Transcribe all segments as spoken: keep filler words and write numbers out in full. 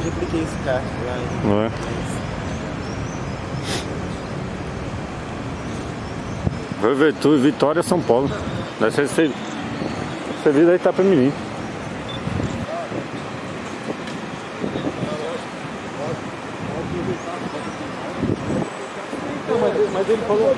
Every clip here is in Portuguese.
já cliquei esse carro lá em... Ué. Vai ver tu, Vitória, São Paulo. Deve ser você, você viu daí, tá pra menino. Mas, mas ele falou...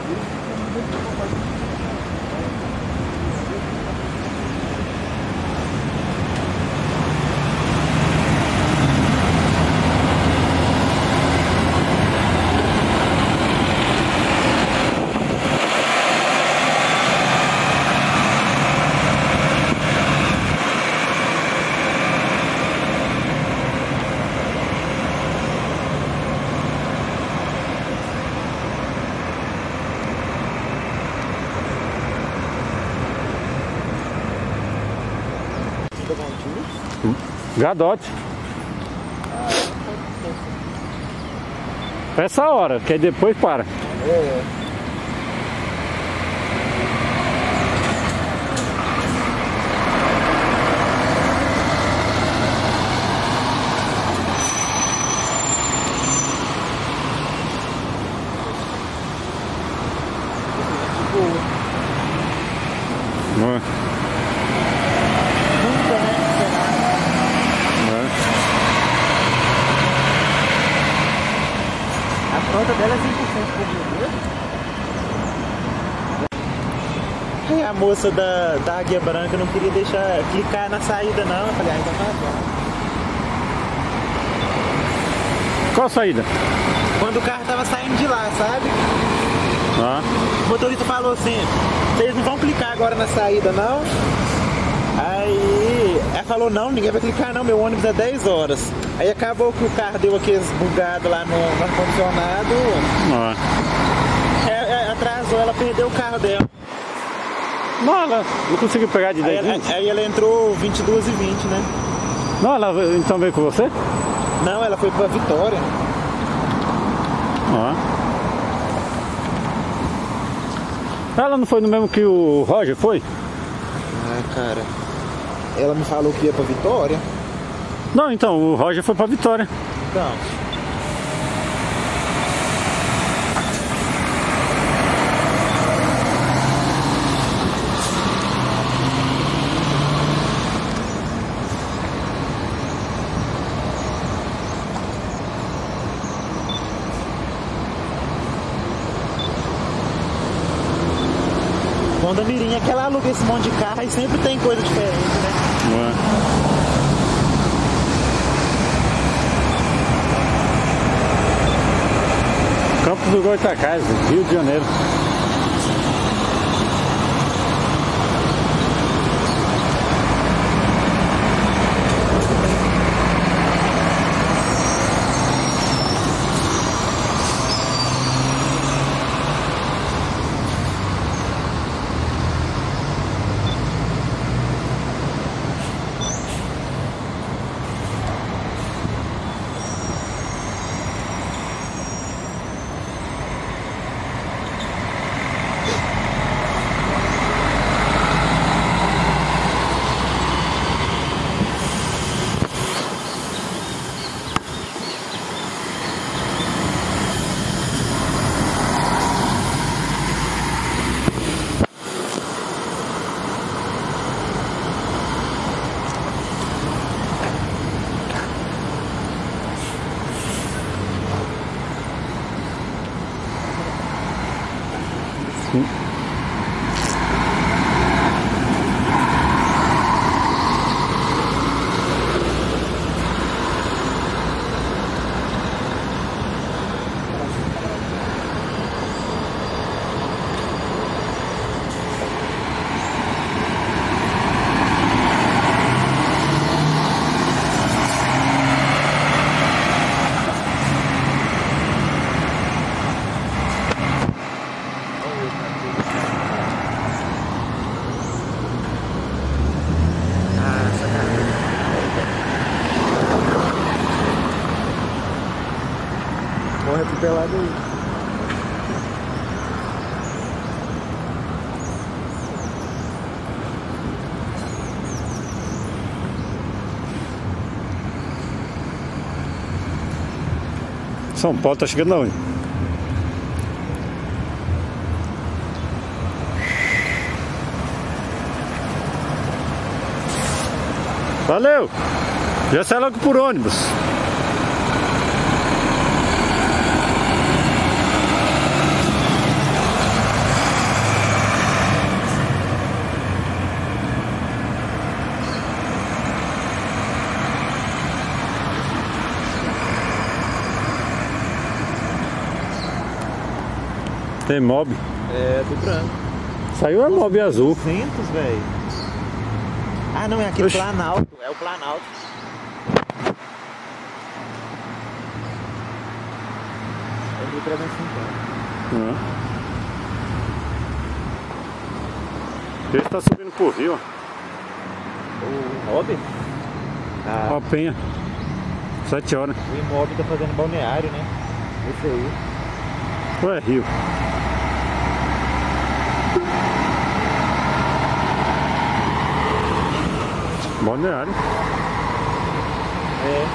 Gadote. Essa hora, que aí depois para. É. Não é? A frota dela é cem por cento por a moça da, da Águia Branca não queria deixar clicar na saída não. Eu falei, ah, então tá bom. Qual a saída? Quando o carro tava saindo de lá, sabe? Ah. O motorista falou assim, vocês não vão clicar agora na saída não? Aí ela falou, não, ninguém vai clicar não, meu ônibus é dez horas. Aí acabou que o carro deu aqueles bugados lá no, no ar-condicionado. Ah. É, é, atrasou, ela perdeu o carro dela. Não, ela não conseguiu pegar de dez. Aí, ela, aí ela entrou vinte e duas e vinte, né? Não, ela então veio com você? Não, ela foi pra Vitória. Ah. Ela não foi no mesmo que o Roger foi? Ah, cara. Ela me falou que ia pra Vitória. Não, então, o Roger foi pra Vitória. Então. Quando a Mirinha é que ela aluga esse monte de carro e sempre tem coisa diferente, né? Ué. Campos do Goitacazes, Rio de Janeiro. Sim. Morre atropelado aí. São Paulo tá chegando aonde? Valeu! Já sai logo por ônibus. Tem mob? É, do branco. Saiu a mob azul. duzentos, velho. Ah, não, é aquele Oxi. Planalto. É o Planalto. É mil trezentos e cinquenta. Uhum. Ele tá subindo pro rio, ó. O Mob? Ah, Ó, Penha. Sete horas. o Imob tá fazendo balneário, né? Esse aí. Ou é rio? Balneário. É.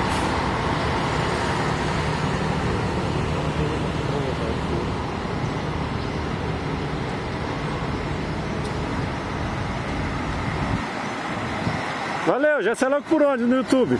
Valeu, já sai logo por onde no YouTube?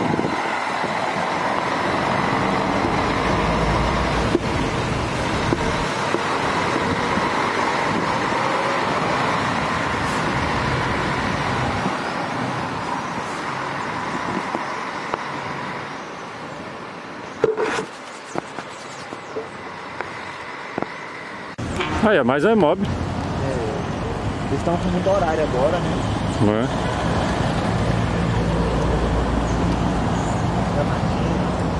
Aí, mais um mob. É. Eles estão com muito horário agora, né? Não é? Da matinha.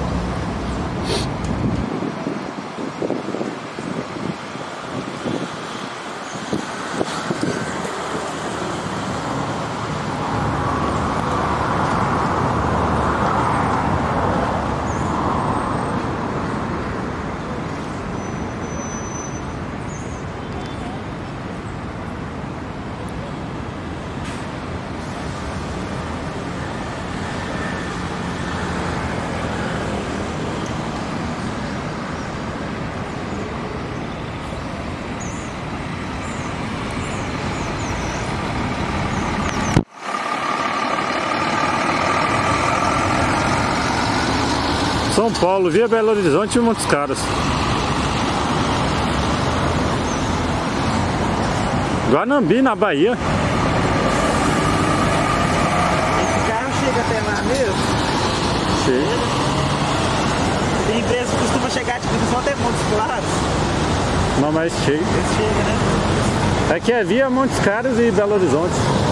São Paulo, via Belo Horizonte e Montes Claros. Guanambi, na Bahia. Esse carro chega até lá mesmo? Chega. Tem empresa que costuma chegar tipo só até Montes Claros. Não, mas chega. Esse chega, né? Aqui é via Montes Claros e Belo Horizonte.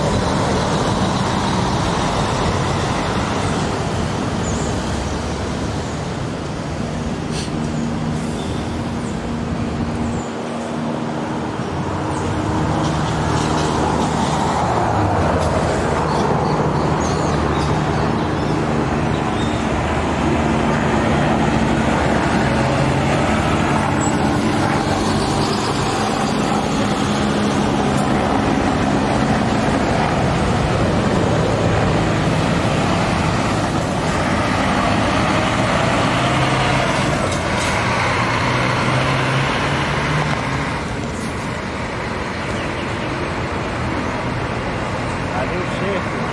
Valeu, chefe.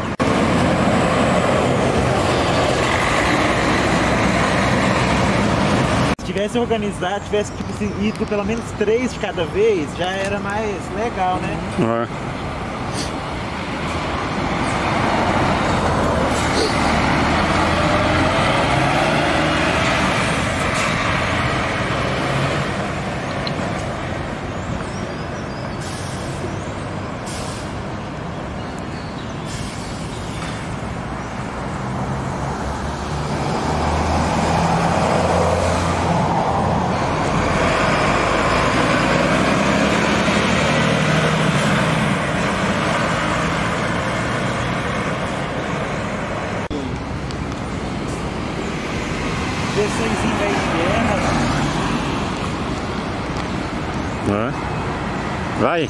Se tivesse organizado, tivesse tipo, assim, ido pelo menos três de cada vez, já era mais legal, né? Não é? Versõezinha aí de guerra. Não é? Vai!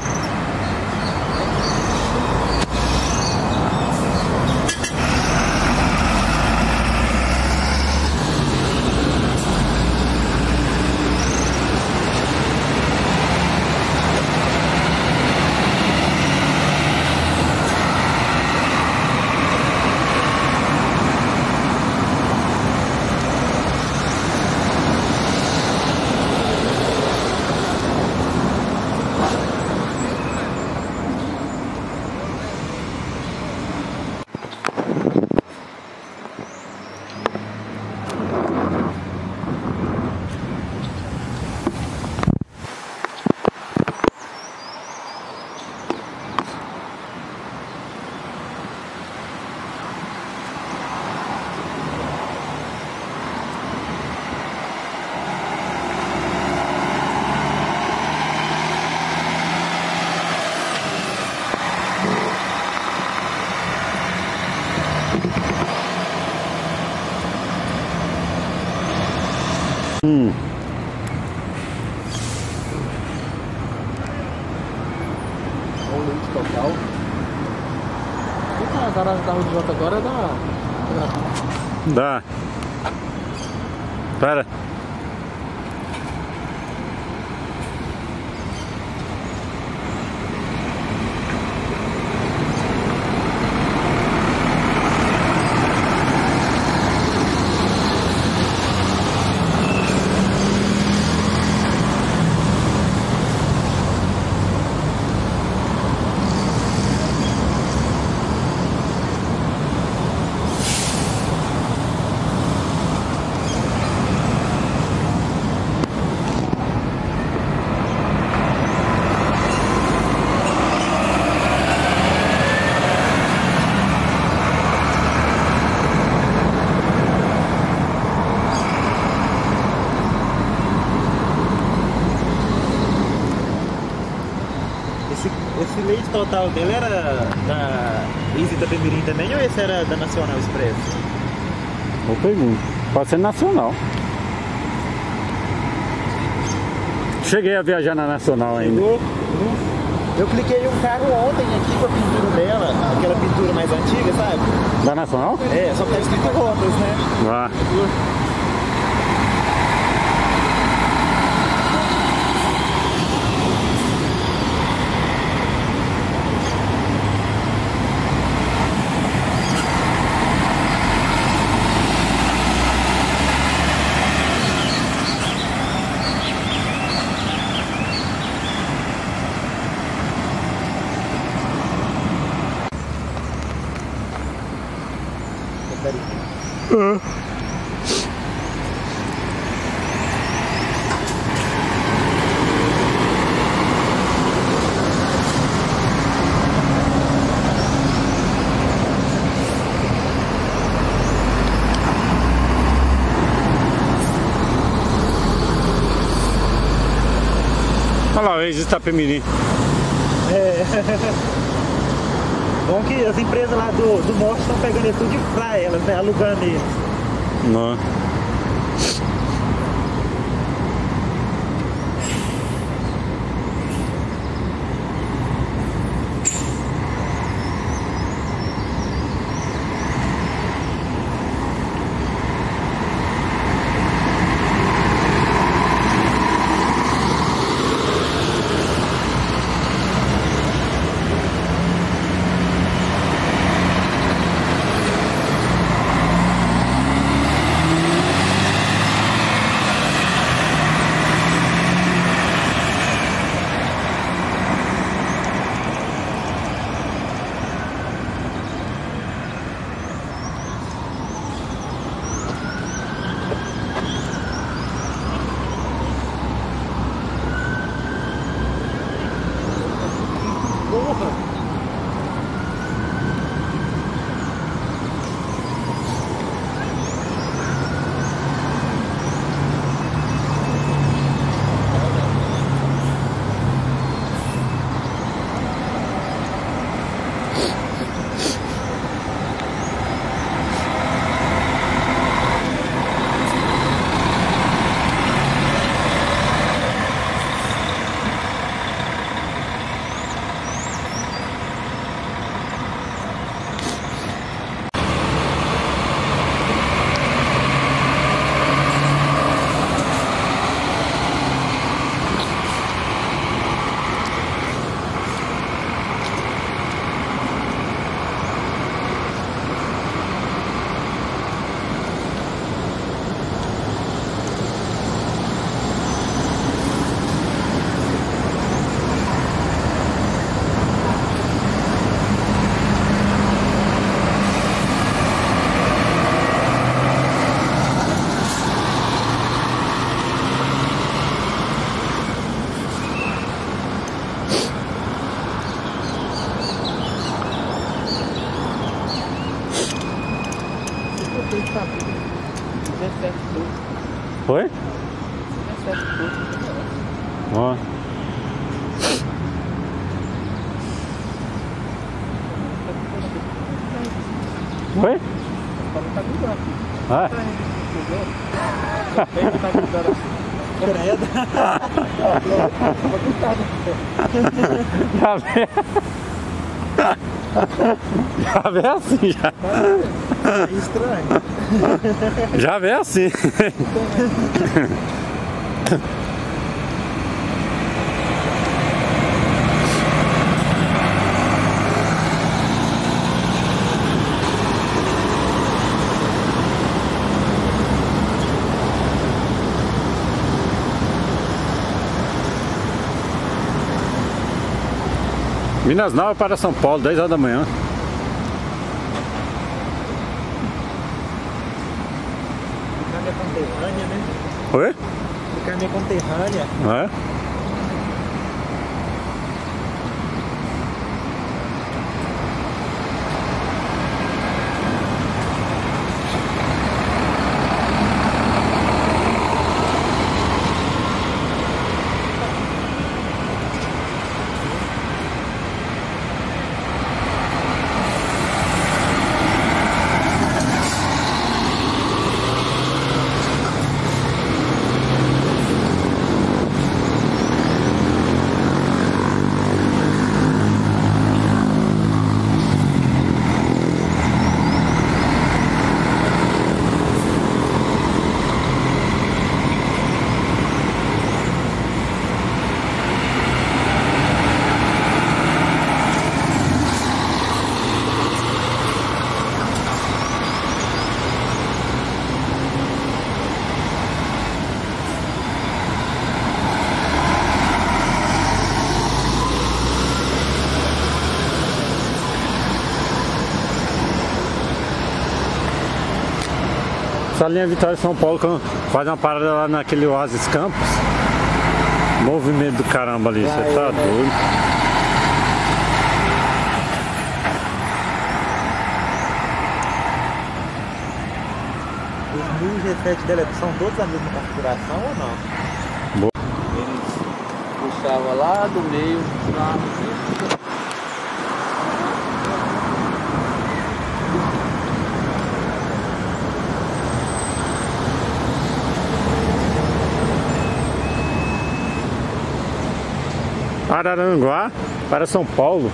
Hum. Olha o leite total. Eita, a garagem da Rua de Volta agora dá. Dá. Pera. Esse leite total dele era da Easy Itapemirim também ou esse era da Nacional Express? Eu pergunto. Pode ser nacional. Cheguei a viajar na Nacional ainda. Chegou? Eu cliquei um carro ontem aqui com a pintura dela, aquela pintura mais antiga, sabe? Da Nacional? É, só que tá escrito Rotas, né? Ah. Uh. Olha lá, o ex-Itapemirim. É. Bom que as empresas lá do, do norte estão pegando isso tudo pra elas, né? Alugando eles. Não. Foi? Ó. Foi? Ah. Já vem. Já vem assim já. É estranho. Já vem assim. Minas Novas para São Paulo, dez horas da manhã. Ficar minha conterrânea, né? Oi? Ficar minha conterrânea. É? Essa linha Vitória São Paulo faz uma parada lá naquele Oasis Campos. Movimento do caramba ali, você tá doido. Os mil e dezessete dela são todos a mesma configuração ou não? Boa. Eles puxavam lá do meio, puxavam assim. Araranguá para São Paulo.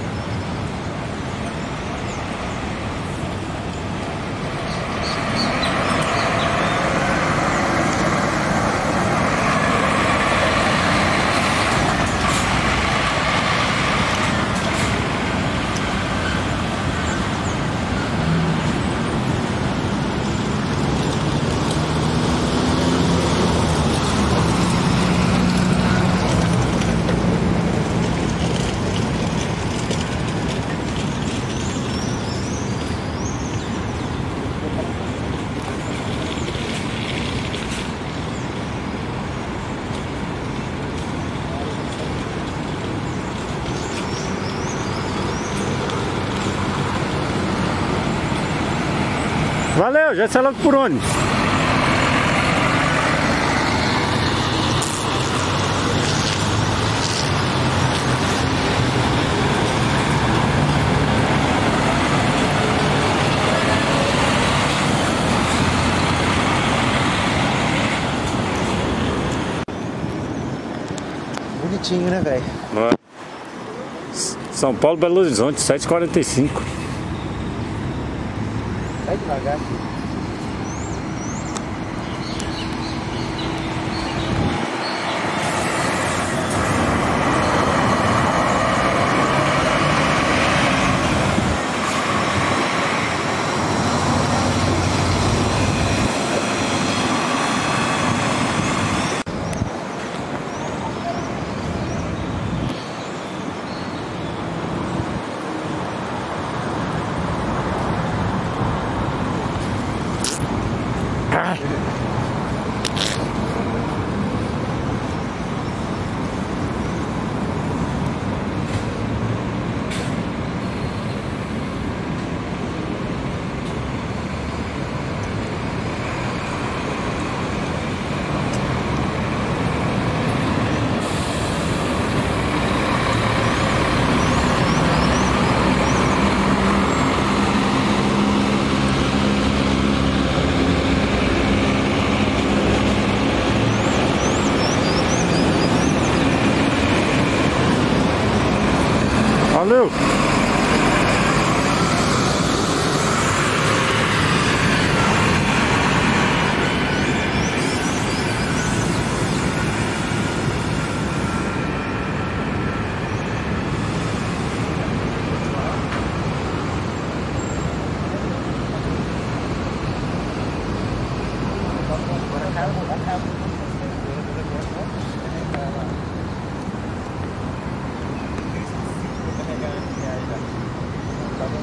Valeu, já sei logo por onde. Bonitinho, né, velho? São Paulo, Belo Horizonte, sete e quarenta e cinco. Vai devagar.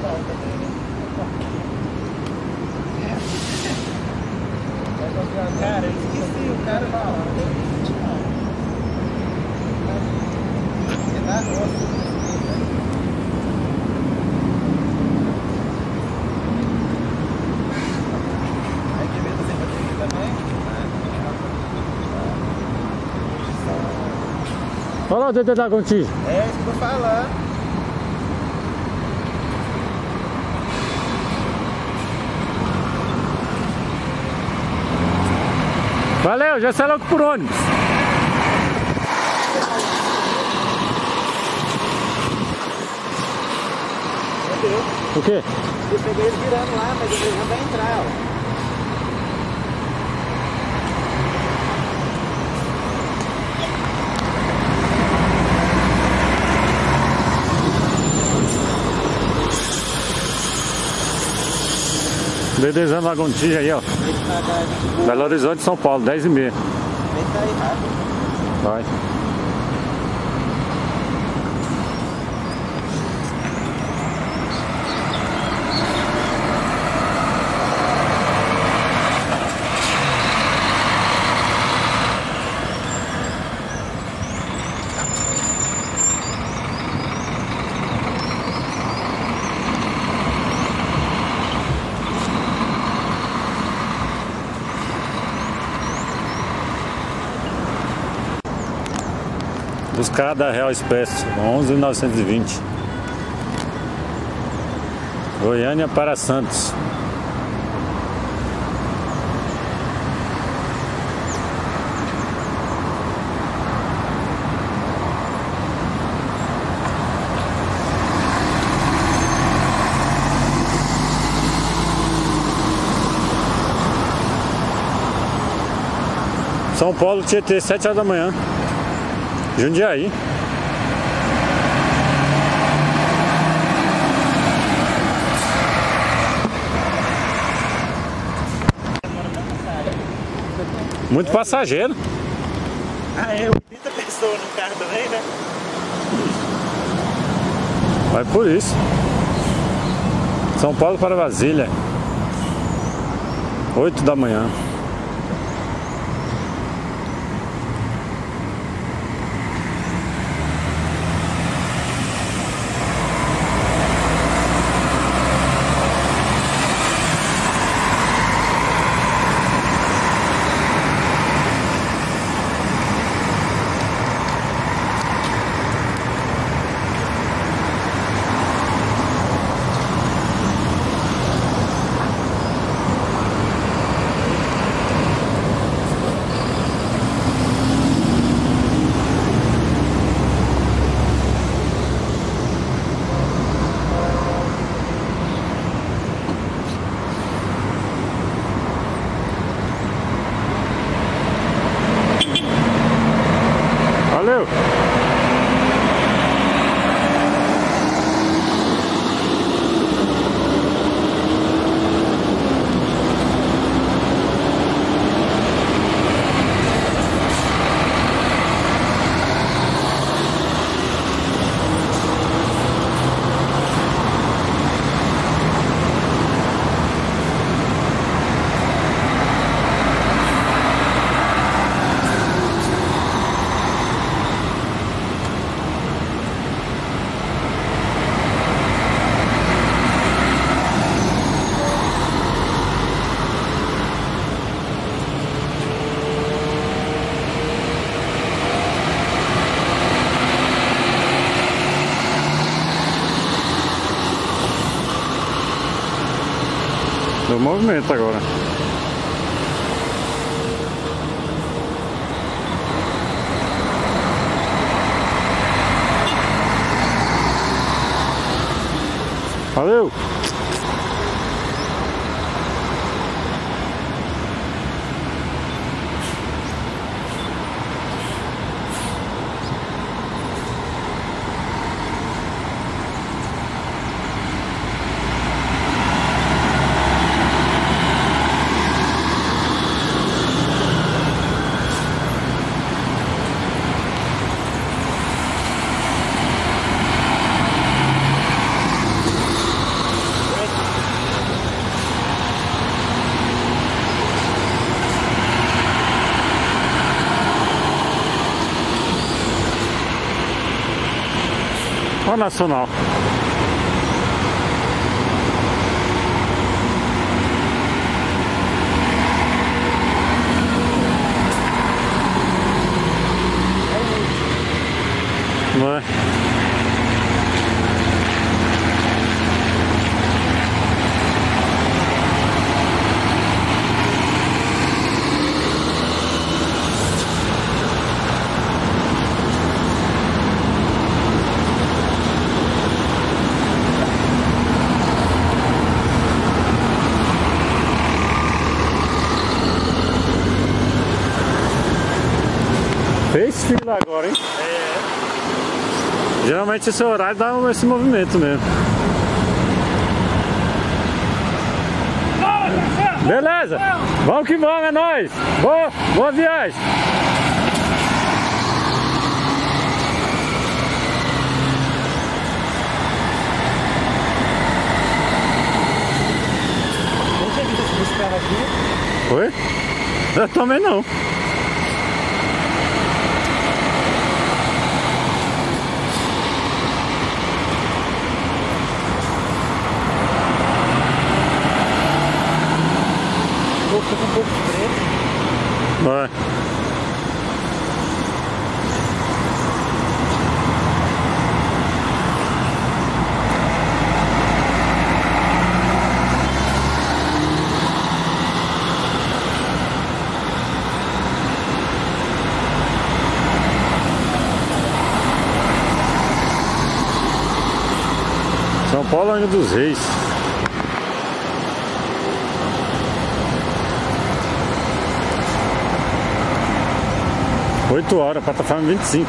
Cara, eu esqueci o cara lá. É da roça. Olha lá o Dedé da Gontijo. É isso que eu tô falando. Valeu, já sai logo por ônibus. O quê? Eu peguei ele virando lá, mas ele não vai entrar, ó. Dedezando a Gontijo aí, ó. Belo Horizonte, São Paulo, dez e meia. Vai. Buscada Real Expresso, onze mil novecentos e vinte. Goiânia para Santos. São Paulo, Tietê, sete horas da manhã. Jundiaí. Muito passageiro. Ah, é, oitenta pessoas no carro também, né? Vai por isso. São Paulo para Brasília. oito da manhã. Valeu! Do movimento agora. Valeu! Jornal Nacional. Não é? Fez fila agora, hein? É. Geralmente esse horário dá esse movimento mesmo. Beleza! Vamos que vamos, é nóis! Boa, boa viagem! Não tinha visto esse carro aqui. Oi? Eu também não. Fica um pouco preto. Vai. São Paulo, Angra dos Reis. oito horas, plataforma vinte e cinco.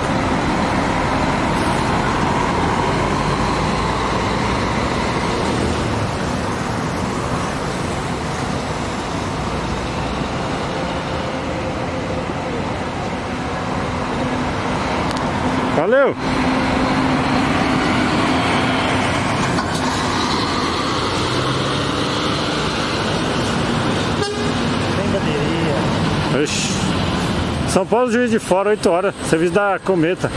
Valeu! Tem bateria. Ixi. São Paulo, Juiz de Fora, oito horas. Serviço da Cometa.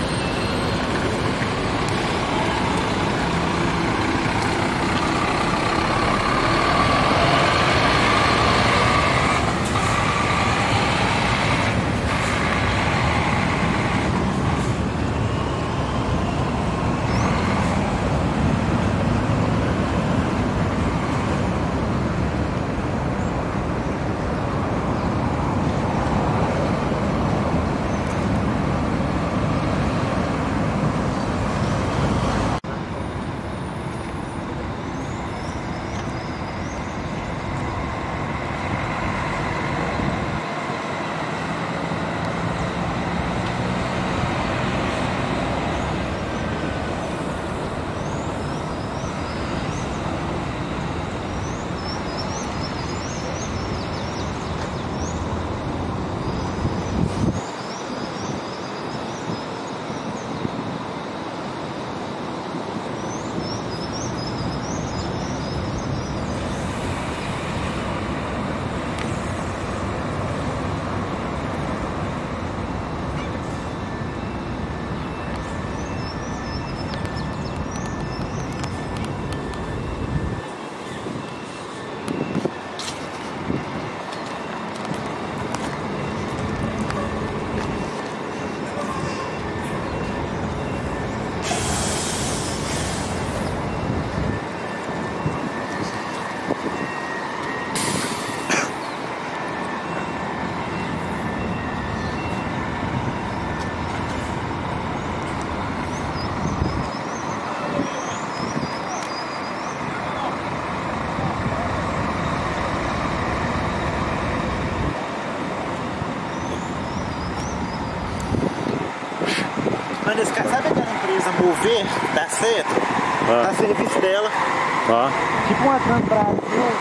Mano, esse cara, sabe aquela empresa Mover da Seta? Ah. Tá a serviço dela. Tá. Tipo uma Trans Brasil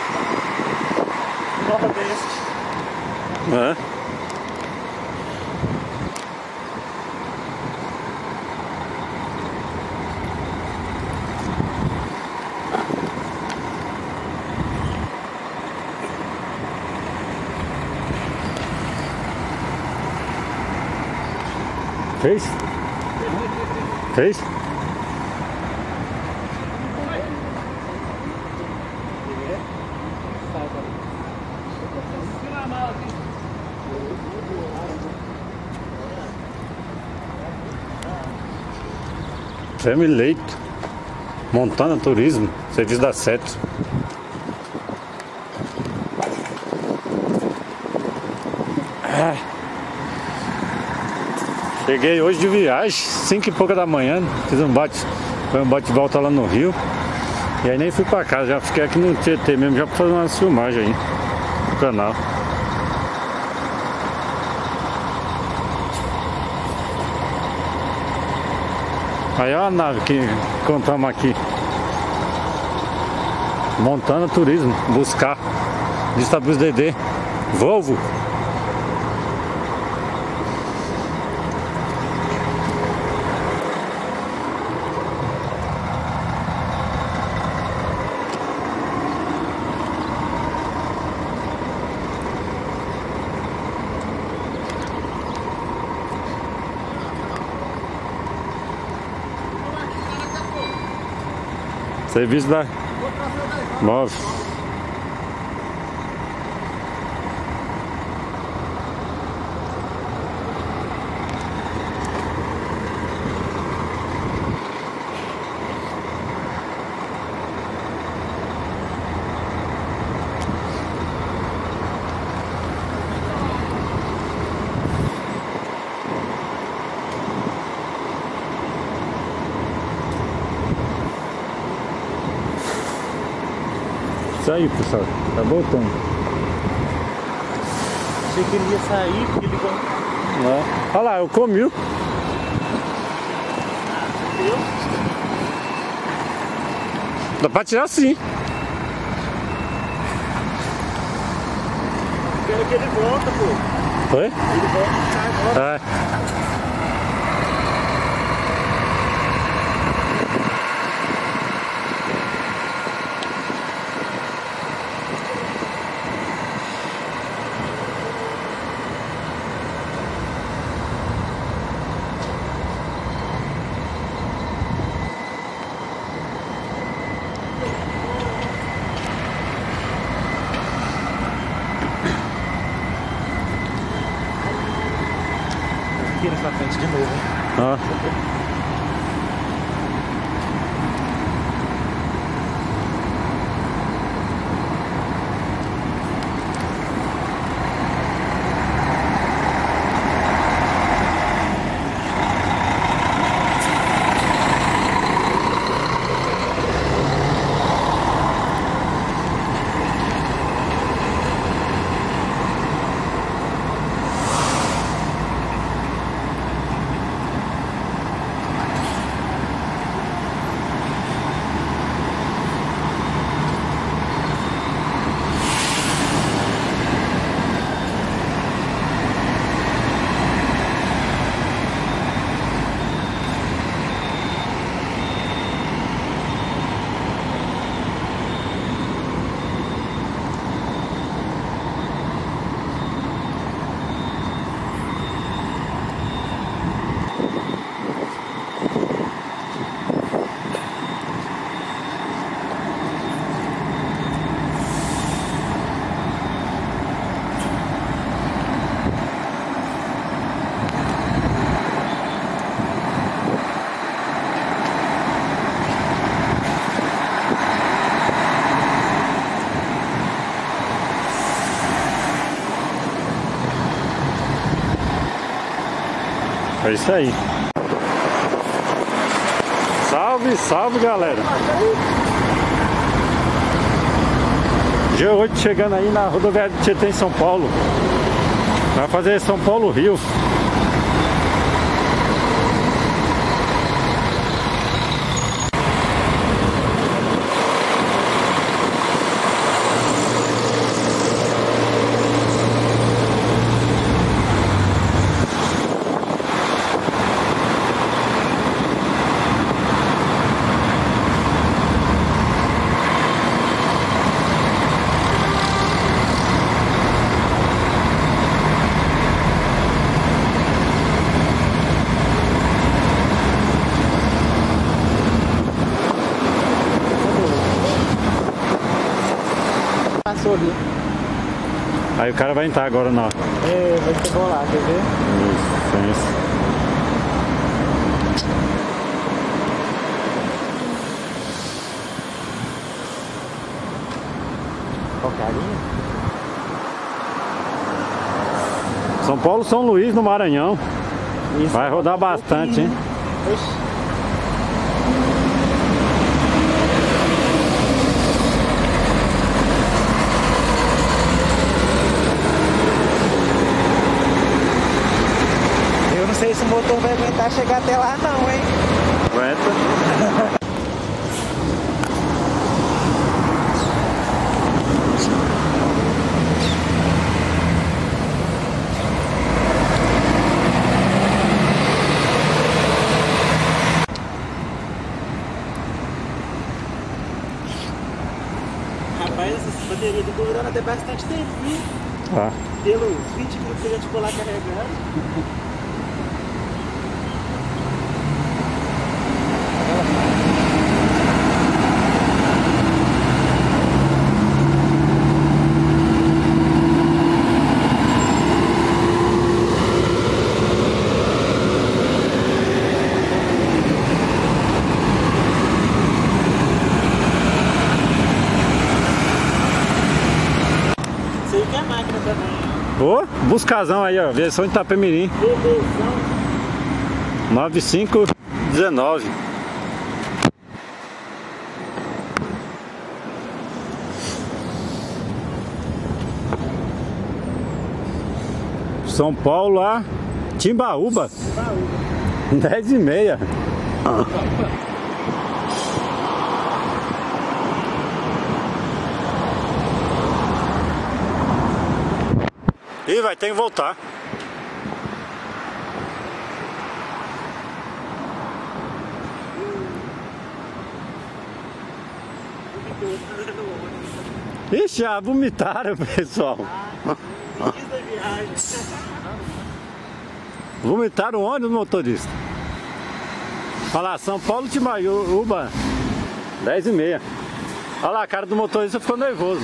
Nordeste. É. Fez? Fez? Semileito. Montana Turismo. Serviço da Seto. Ah. Cheguei hoje de viagem, cinco e pouca da manhã. Fiz um bate, foi um bate volta lá no Rio. E aí nem fui pra casa, já fiquei aqui no Tietê mesmo, já pra fazer uma filmagem aí no canal. Aí ó a nave que contamos aqui. Montana Turismo, buscar. Lista dos D D. Volvo. Serviço da Move. Isso aí, pessoal, tá voltando. Achei que ele ia sair, porque ele... É. Olha lá, eu comi. Eu? Dá pra tirar sim. Quero que ele volta, pô. Foi? Ele volta e sai agora. É. Aqui nessa frente de novo, hein? Ah. É isso aí. Salve, salve, galera. G oito chegando aí na rodoviária de Tietê em São Paulo. Vai fazer São Paulo-Rio. Passou ali. Aí o cara vai entrar agora na... É, vai ter bolar, quer ver? Isso, isso. Qual que é a linha? São Paulo, São Luís, no Maranhão. Isso. Vai rodar bastante, hein? Oxi. Eu não sei se o motor vai aguentar chegar até lá não, hein? Aguenta. Rapaz, essa bateria tá durando até bastante tempo, viu? Tá. Pelos vinte minutos que a gente ficou lá carregando. Isso aí que é a máquina também. Ô, Buscazão aí, ó. Versão de Itapemirim. Belezão. nove cinco dezenove. São Paulo a Timbaúba. dez e meia. Ih, vai ter que voltar. Ixi, já vomitaram, pessoal. Vomitaram onde o motorista? Olha lá, São Paulo Timbaúba, dez e meia. Olha lá, a cara do motorista ficou nervoso.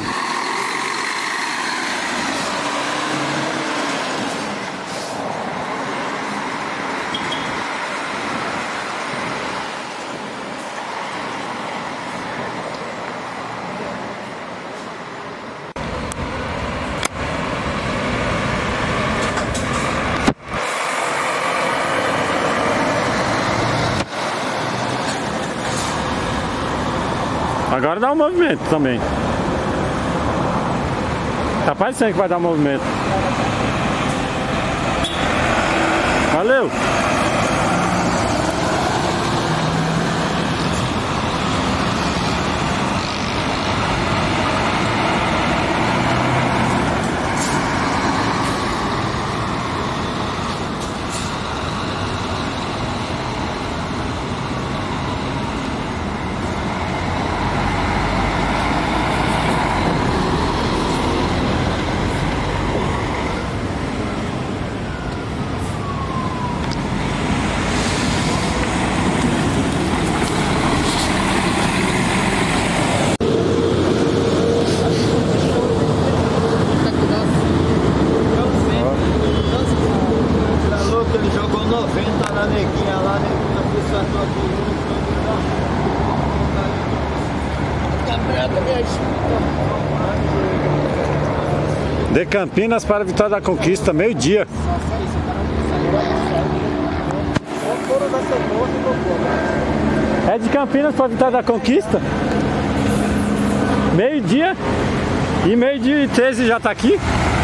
Agora dá um movimento também. Tá parecendo que vai dar um movimento. Valeu! Ele jogou noventa na neguinha lá, neguinha acertou a coluna. De Campinas para a Vitória da Conquista, meio-dia. É de Campinas para a Vitória da Conquista? Meio-dia? E meio-dia e treze já tá aqui?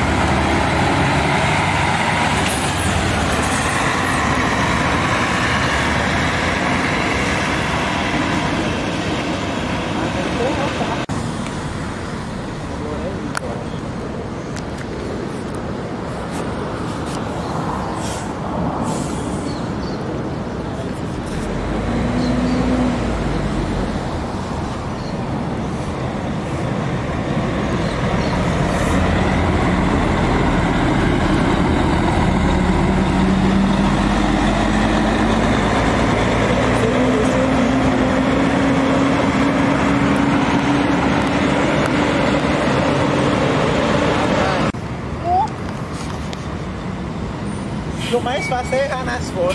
O mais fácil é errar nas fotos.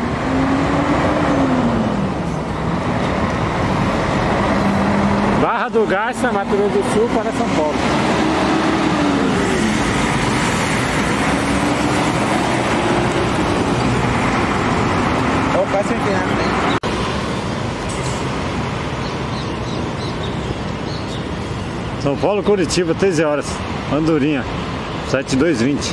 Barra do Garça, Mato Grosso do Sul, para São Paulo. Ó, quase sem final, né? São Paulo, Curitiba, treze horas. Andorinha, sete dois vinte.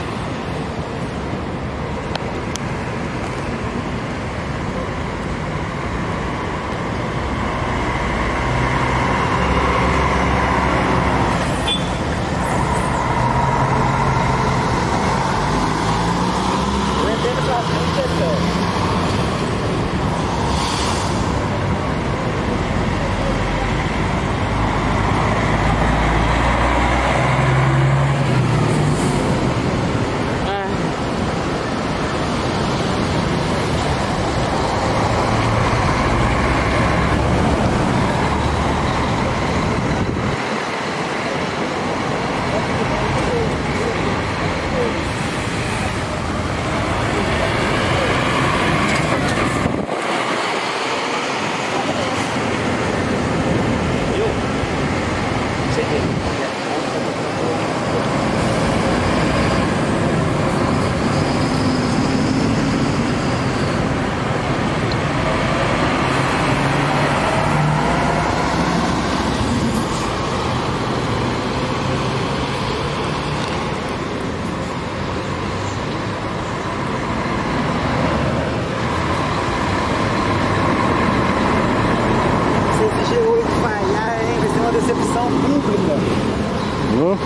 Decepção pública. Oh.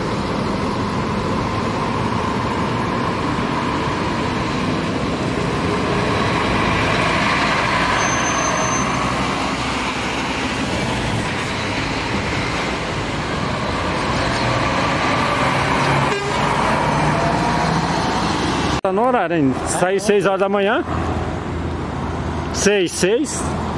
Tá no horário, hein? Saí seis horas da manhã. Seis, seis.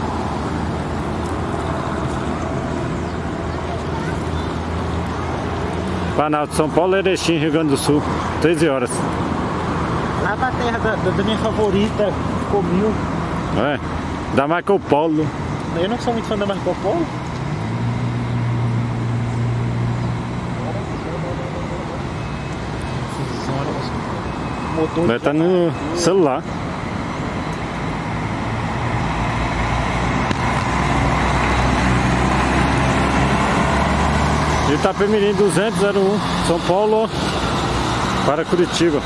Planalto, São Paulo, Erechim, Rio Grande do Sul, treze horas. Lá pra terra da, da minha favorita, Comil. É, da Marco Polo. Eu não sou muito fã da Marco Polo. Motor vai estar no celular. Itapemirim duzentos zero um, São Paulo para Curitiba.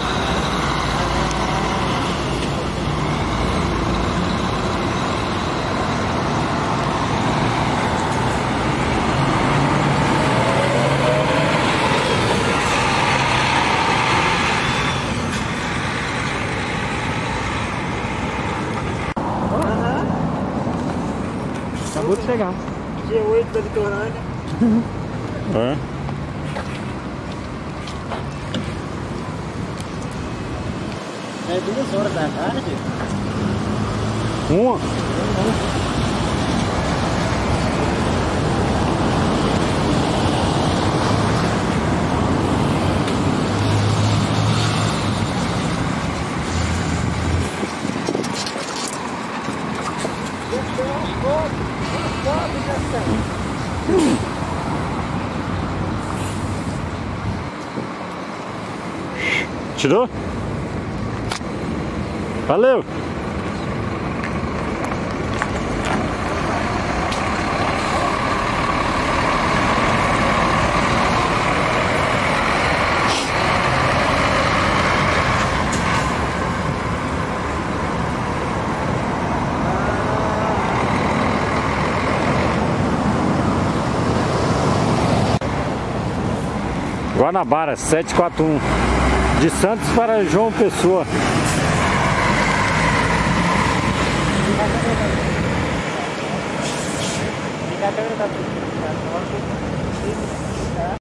Aham. Acabou de chegar. G oito da Litorânea. É. É duas horas da tarde? Uma. Tirou? Valeu! Guanabara, sete quatro um. De Santos para João Pessoa. Liga a câmera da